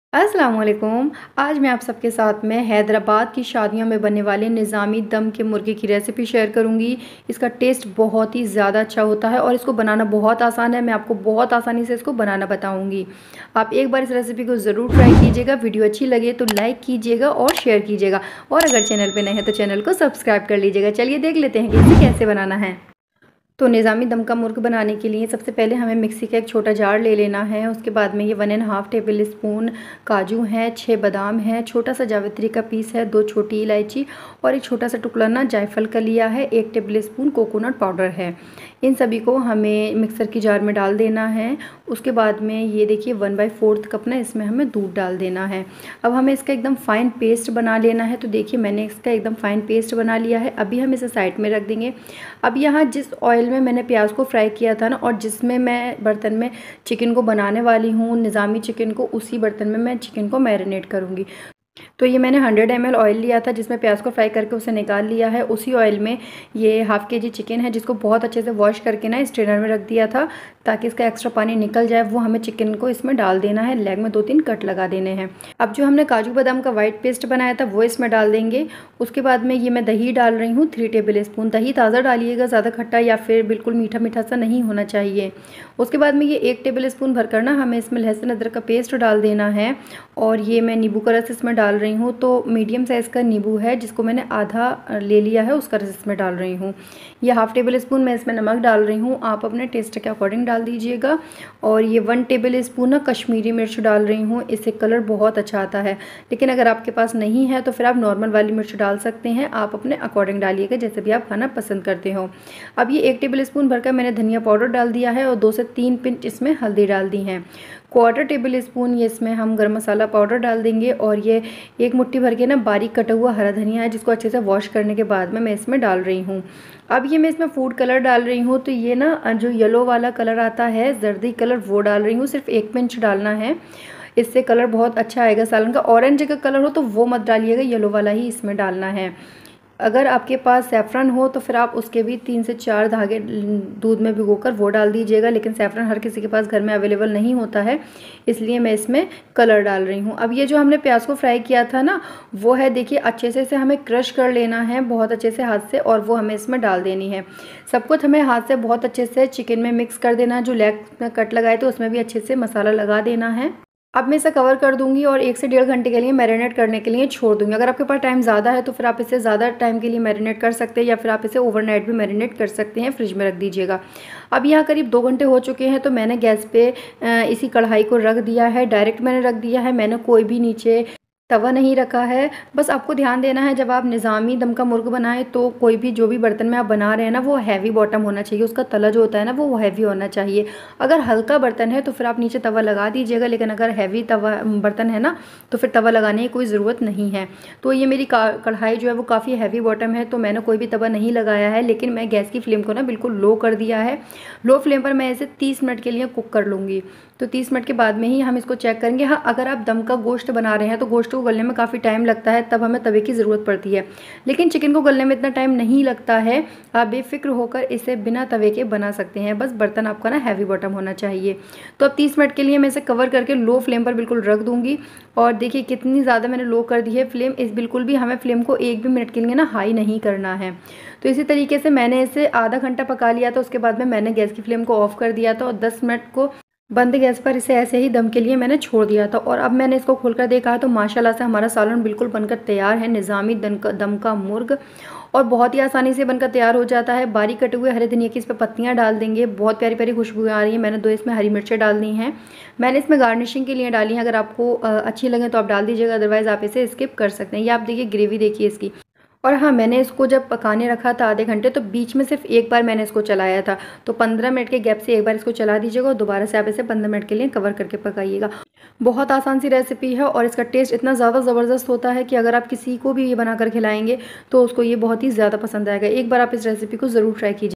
अस्सलाम वालेकुम। आज मैं आप सबके साथ में हैदराबाद की शादियों में बनने वाले निज़ामी दम के मुर्गे की रेसिपी शेयर करूंगी। इसका टेस्ट बहुत ही ज़्यादा अच्छा होता है और इसको बनाना बहुत आसान है। मैं आपको बहुत आसानी से इसको बनाना बताऊंगी। आप एक बार इस रेसिपी को ज़रूर ट्राई कीजिएगा। वीडियो अच्छी लगे तो लाइक कीजिएगा और शेयर कीजिएगा, और अगर चैनल पर नए हैं तो चैनल को सब्सक्राइब कर लीजिएगा। चलिए देख लेते हैं कि इसे कैसे बनाना है। तो निज़ामी दम का मुर्ग बनाने के लिए सबसे पहले हमें मिक्सी का एक छोटा जार ले लेना है। उसके बाद में ये 1.5 टेबल स्पून काजू हैं, 6 बादाम हैं, छोटा सा जावित्री का पीस है, 2 छोटी इलायची और एक छोटा सा टुकड़ा ना जायफल का लिया है, 1 टेबल स्पून कोकोनट पाउडर है। इन सभी को हमें मिक्सर की जार में डाल देना है। उसके बाद में ये देखिए 1/4 कप ना इसमें हमें दूध डाल देना है। अब हमें इसका एकदम फ़ाइन पेस्ट बना लेना है। तो देखिए मैंने इसका एकदम फ़ाइन पेस्ट बना लिया है। अभी हम इसे साइड में रख देंगे। अब यहाँ जिस ऑयल में मैंने प्याज को फ्राई किया था ना, और जिसमें मैं बर्तन में चिकन को बनाने वाली हूँ, निज़ामी चिकन को, उसी बर्तन में मैं चिकन को मैरिनेट करूँगी। तो ये मैंने 100 ml ऑयल लिया था जिसमें प्याज को फ्राई करके उसे निकाल लिया है। उसी ऑयल में ये हाफ़ kg चिकन है जिसको बहुत अच्छे से वॉश करके ना स्ट्रेनर में रख दिया था ताकि इसका एक्स्ट्रा पानी निकल जाए। वो हमें चिकन को इसमें डाल देना है। लेग में 2-3 कट लगा देने हैं। अब जो हमने काजू बादाम का वाइट पेस्ट बनाया था वो इसमें डाल देंगे। उसके बाद में ये मैं दही डाल रही हूँ 3 टेबल स्पून। दही ताज़ा डालिएगा, ज़्यादा खट्टा या फिर बिल्कुल मीठा मीठा सा नहीं होना चाहिए। उसके बाद में ये 1 टेबल स्पून भर कर ना हमें इसमें लहसुन अदरक का पेस्ट डाल देना है। और ये मैं नींबू का रस इसमें डाल रही हूँ। तो मीडियम साइज़ का नींबू है जिसको मैंने आधा ले लिया है, उसका रस इसमें डाल रही हूँ। ये 1/2 टेबल स्पून मैं इसमें नमक डाल रही हूँ। आप अपने टेस्ट के अकॉर्डिंग डाल दीजिएगा। और ये 1 टेबल स्पून ना कश्मीरी मिर्च डाल रही हूँ। इससे कलर बहुत अच्छा आता है। लेकिन अगर आपके पास नहीं है तो फिर आप नॉर्मल वाली मिर्च डाल सकते हैं। आप अपने अकॉर्डिंग डालिएगा जैसे भी आप खाना पसंद करते हो। अब ये 1 टेबल स्पून भरकर मैंने धनिया पाउडर डाल दिया है और 2 से 3 पिंच इसमें हल्दी डाल दी हैं। 1/4 टेबल स्पून ये इसमें हम गरम मसाला पाउडर डाल देंगे। और ये 1 मुट्ठी भर के ना बारीक कटा हुआ हरा धनिया है जिसको अच्छे से वॉश करने के बाद में मैं इसमें डाल रही हूँ। अब ये मैं इसमें फूड कलर डाल रही हूँ। तो ये ना जो येलो वाला कलर आता है, जर्दी कलर, वो डाल रही हूँ। सिर्फ 1 पिंच डालना है, इससे कलर बहुत अच्छा आएगा सालन का। ऑरेंज का कलर हो तो वो मत डालिएगा, येलो वाला ही इसमें डालना है। अगर आपके पास सैफ़रन हो तो फिर आप उसके भी 3 से 4 धागे दूध में भिगोकर वो डाल दीजिएगा। लेकिन सैफ़रन हर किसी के पास घर में अवेलेबल नहीं होता है, इसलिए मैं इसमें कलर डाल रही हूँ। अब ये जो हमने प्याज को फ्राई किया था ना, वो है देखिए अच्छे से इसे हमें क्रश कर लेना है बहुत अच्छे से हाथ से, और वो हमें इसमें डाल देनी है। सब कुछ हमें हाथ से बहुत अच्छे से चिकन में मिक्स कर देना है। जो लेग में कट लगाए तो उसमें भी अच्छे से मसाला लगा देना है। अब मैं इसे कवर कर दूंगी और 1 से 1.5 घंटे के लिए मैरिनेट करने के लिए छोड़ दूंगी। अगर आपके पास टाइम ज़्यादा है तो फिर आप इसे ज़्यादा टाइम के लिए मैरिनेट कर सकते हैं, या फिर आप इसे ओवरनाइट भी मैरिनेट कर सकते हैं, फ्रिज में रख दीजिएगा। अब यहाँ करीब 2 घंटे हो चुके हैं तो मैंने गैस पे इसी कढ़ाई को रख दिया है। डायरेक्ट मैंने रख दिया है, मैंने कोई भी नीचे तवा नहीं रखा है। बस आपको ध्यान देना है जब आप निज़ामी दम का मुर्ग बनाएं तो कोई भी जो भी बर्तन में आप बना रहे हैं ना, वो हैवी बॉटम होना चाहिए। उसका तला जो होता है ना वो हैवी होना चाहिए। अगर हल्का बर्तन है तो फिर आप नीचे तवा लगा दीजिएगा, लेकिन अगर हैवी तवा बर्तन है ना तो फिर तवा लगाने की कोई ज़रूरत नहीं है। तो ये मेरी कढ़ाई जो है वो काफ़ी हैवी बॉटम है, तो मैंने कोई भी तवा नहीं लगाया है। लेकिन मैं गैस की फ्लेम को ना बिल्कुल लो कर दिया है। लो फ्लेम पर मैं इसे 30 मिनट के लिए कुक कर लूँगी। तो 30 मिनट के बाद में ही हम इसको चेक करेंगे। हाँ, अगर आप दम का गोश्त बना रहे हैं तो गोश्त को गलने में काफ़ी टाइम लगता है, तब हमें तवे की ज़रूरत पड़ती है। लेकिन चिकन को गलने में इतना टाइम नहीं लगता है। आप बेफिक्र होकर इसे बिना तवे के बना सकते हैं। बस बर्तन आपका ना हैवी बॉटम होना चाहिए। तो अब 30 मिनट के लिए मैं इसे कवर करके लो फ्लेम पर बिल्कुल रख दूँगी। और देखिए कितनी ज़्यादा मैंने लो कर दी है फ्लेम। इस बिल्कुल भी हमें फ्लेम को 1 भी मिनट के लिए ना हाई नहीं करना है। तो इसी तरीके से मैंने इसे आधा घंटा पका लिया था। उसके बाद में मैंने गैस की फ्लेम को ऑफ़ कर दिया था और 10 मिनट को बंद गैस पर इसे ऐसे ही दम के लिए मैंने छोड़ दिया था। और अब मैंने इसको खोलकर देखा तो माशाल्लाह से हमारा सालन बिल्कुल बनकर तैयार है। निज़ामी दम का मुर्ग, और बहुत ही आसानी से बनकर तैयार हो जाता है। बारीक कटे हुए हरे धनिया की इस पर पत्तियां डाल देंगे, बहुत प्यारी प्यारी खुशबू आ रही है। मैंने 2 इसमें हरी मिर्चें डाल दी हैं। मैंने इसमें गार्निशिंग के लिए डाली हैं। अगर आपको अच्छी लगे तो आप डाल दीजिएगा, अदरवाइज़ आप इसे स्किप कर सकते हैं। ये आप देखिए ग्रेवी देखिए इसकी। और हाँ, मैंने इसको जब पकाने रखा था आधे घंटे, तो बीच में सिर्फ एक बार मैंने इसको चलाया था। तो 15 मिनट के गैप से एक बार इसको चला दीजिएगा और दोबारा से आप इसे 15 मिनट के लिए कवर करके पकाइएगा। बहुत आसान सी रेसिपी है और इसका टेस्ट इतना ज़्यादा ज़बरदस्त होता है कि अगर आप किसी को भी ये बनाकर खिलाएंगे तो उसको ये बहुत ही ज़्यादा पसंद आएगा। एक बार आप इस रेसिपी को ज़रूर ट्राई कीजिए।